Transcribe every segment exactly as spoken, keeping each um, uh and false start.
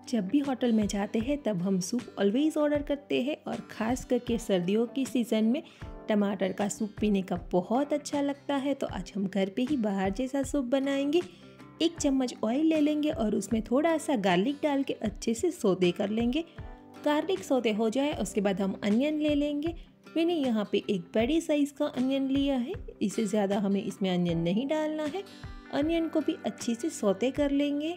जब भी होटल में जाते हैं तब हम सूप ऑलवेज़ ऑर्डर करते हैं और ख़ास करके सर्दियों की सीज़न में टमाटर का सूप पीने का बहुत अच्छा लगता है। तो आज हम घर पे ही बाहर जैसा सूप बनाएंगे। एक चम्मच ऑयल ले लेंगे और उसमें थोड़ा सा गार्लिक डाल के अच्छे से सौते कर लेंगे। गार्लिक सौते हो जाए उसके बाद हम अनियन ले लेंगे। मैंने यहाँ पे एक बड़ी साइज़ का अनियन लिया है, इससे ज़्यादा हमें इसमें अनियन नहीं डालना है। अनियन को भी अच्छे से सौते कर लेंगे।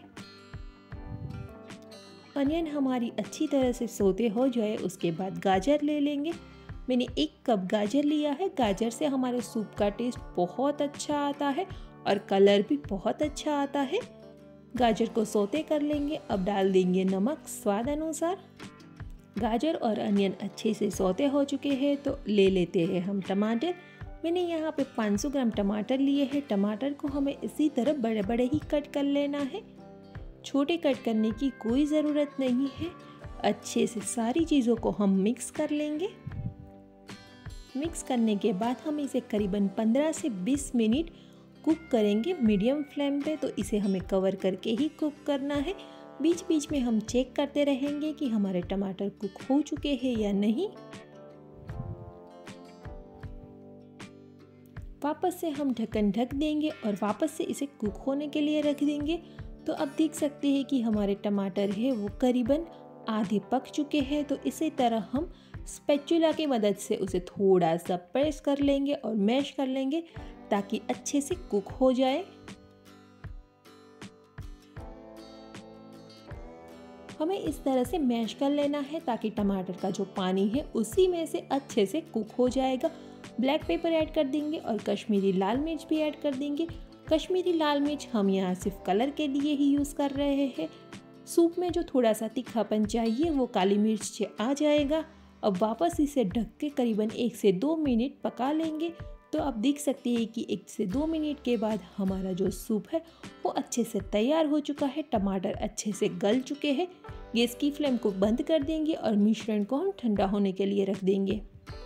अनियन हमारी अच्छी तरह से सौते हो जाए उसके बाद गाजर ले लेंगे। मैंने एक कप गाजर लिया है। गाजर से हमारे सूप का टेस्ट बहुत अच्छा आता है और कलर भी बहुत अच्छा आता है। गाजर को सौते कर लेंगे। अब डाल देंगे नमक स्वाद अनुसार। गाजर और अनियन अच्छे से सौते हो चुके हैं तो ले लेते हैं हम टमाटर। मैंने यहाँ पे पाँच सौ ग्राम टमाटर लिए हैं। टमाटर को हमें इसी तरह बड़े बड़े ही कट कर लेना है, छोटे कट करने की कोई ज़रूरत नहीं है। अच्छे से सारी चीज़ों को हम मिक्स कर लेंगे। मिक्स करने के बाद हम इसे करीबन पंद्रह से बीस मिनट कुक करेंगे मीडियम फ्लेम पे। तो इसे हमें कवर करके ही कुक करना है। बीच बीच में हम चेक करते रहेंगे कि हमारे टमाटर कुक हो चुके हैं या नहीं। वापस से हम ढक्कन ढक देंगे और वापस से इसे कुक होने के लिए रख देंगे। तो अब देख सकते हैं कि हमारे टमाटर है वो करीबन आधे पक चुके हैं। तो इसी तरह हम स्पैचुला की मदद से उसे थोड़ा सा प्रेस कर लेंगे और मैश कर लेंगे ताकि अच्छे से कुक हो जाए। हमें इस तरह से मैश कर लेना है ताकि टमाटर का जो पानी है उसी में से अच्छे से कुक हो जाएगा। ब्लैक पेपर ऐड कर देंगे और कश्मीरी लाल मिर्च भी ऐड कर देंगे। कश्मीरी लाल मिर्च हम यहाँ सिर्फ कलर के लिए ही यूज़ कर रहे हैं। सूप में जो थोड़ा सा तीखापन चाहिए वो काली मिर्च से आ जाएगा। अब वापस इसे ढक के करीबन एक से दो मिनट पका लेंगे। तो आप देख सकते हैं कि एक से दो मिनट के बाद हमारा जो सूप है वो अच्छे से तैयार हो चुका है। टमाटर अच्छे से गल चुके हैं। गैस की फ्लेम को बंद कर देंगे और मिश्रण को हम ठंडा होने के लिए रख देंगे।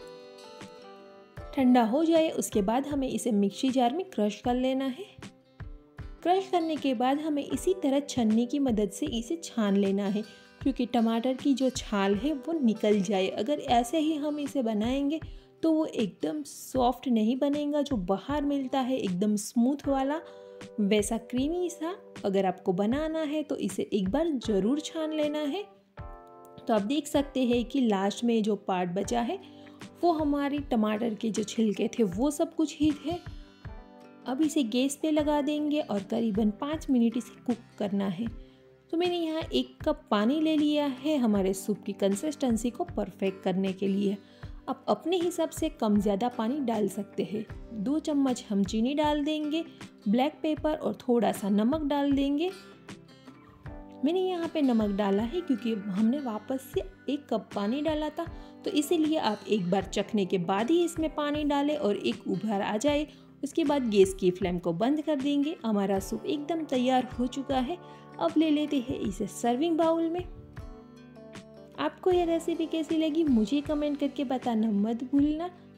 ठंडा हो जाए उसके बाद हमें इसे मिक्सी जार में क्रश कर लेना है। क्रश करने के बाद हमें इसी तरह छन्नी की मदद से इसे छान लेना है, क्योंकि टमाटर की जो छाल है वो निकल जाए। अगर ऐसे ही हम इसे बनाएंगे तो वो एकदम सॉफ्ट नहीं बनेगा। जो बाहर मिलता है एकदम स्मूथ वाला वैसा क्रीमी सा अगर आपको बनाना है तो इसे एक बार ज़रूर छान लेना है। तो आप देख सकते हैं कि लास्ट में जो पार्ट बचा है वो हमारी टमाटर के जो छिलके थे वो सब कुछ ही थे। अब इसे गैस पे लगा देंगे और करीबन पाँच मिनट इसे कुक करना है। तो मैंने यहाँ एक कप पानी ले लिया है हमारे सूप की कंसिस्टेंसी को परफेक्ट करने के लिए। अब अपने हिसाब से कम ज़्यादा पानी डाल सकते हैं। दो चम्मच हम चीनी डाल देंगे, ब्लैक पेपर और थोड़ा सा नमक डाल देंगे। मैंने यहाँ पे नमक डाला है क्योंकि हमने वापस से एक कप पानी डाला था, तो इसीलिए आप एक बार चखने के बाद ही इसमें पानी डालें और एक उबाल आ जाए उसके बाद गैस की फ्लेम को बंद कर देंगे। हमारा सूप एकदम तैयार हो चुका है। अब ले लेते हैं इसे सर्विंग बाउल में। आपको यह रेसिपी कैसी लगी मुझे कमेंट करके बताना मत भूलना।